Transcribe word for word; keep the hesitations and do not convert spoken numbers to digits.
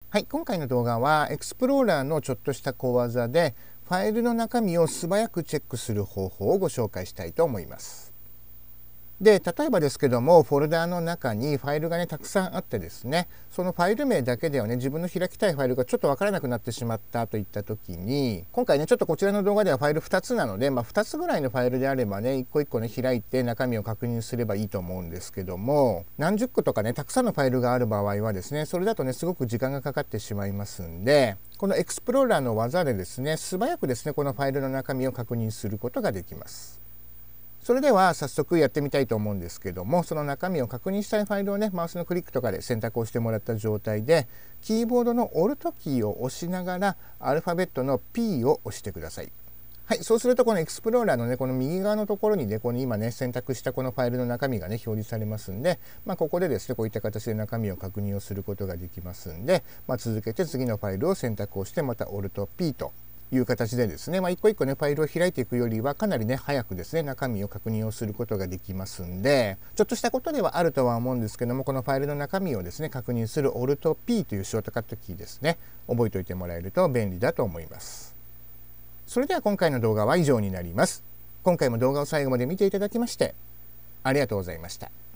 はい、今回の動画はエクスプローラーのちょっとした小技でファイルの中身を素早くチェックする方法をご紹介したいと思います。で、例えばですけども、フォルダーの中にファイルがね、たくさんあってですね、そのファイル名だけではね、自分の開きたいファイルがちょっとわからなくなってしまったといった時に、今回ね、ちょっとこちらの動画ではファイルふたつなので、まあ、ふたつぐらいのファイルであればね、一個一個ね、開いて中身を確認すればいいと思うんですけども、何十個とかね、たくさんのファイルがある場合はですね、それだとね、すごく時間がかかってしまいますんで、このエクスプローラーの技でですね、素早くですね、このファイルの中身を確認することができます。それでは早速やってみたいと思うんですけども、その中身を確認したいファイルをね、マウスのクリックとかで選択をしてもらった状態で、キーボードのオルトキーを押しながら、アルファベットの P を押してください。はい、そうするとこのエクスプローラーのね、この右側のところにね、この今ね、選択したこのファイルの中身がね、表示されますんで、まあ、ここでですね、こういった形で中身を確認をすることができますんで、まあ、続けて次のファイルを選択をして、またオルト P という形でですね、まあ、一個一個ね、ファイルを開いていくよりは、かなりね、早くですね、中身を確認をすることができますんで、ちょっとしたことではあるとは思うんですけども、このファイルの中身をですね、確認するオルト P というショートカットキーですね、覚えておいてもらえると便利だと思います。それでは今回の動画は以上になります。今回も動画を最後まで見ていただきまして、ありがとうございました。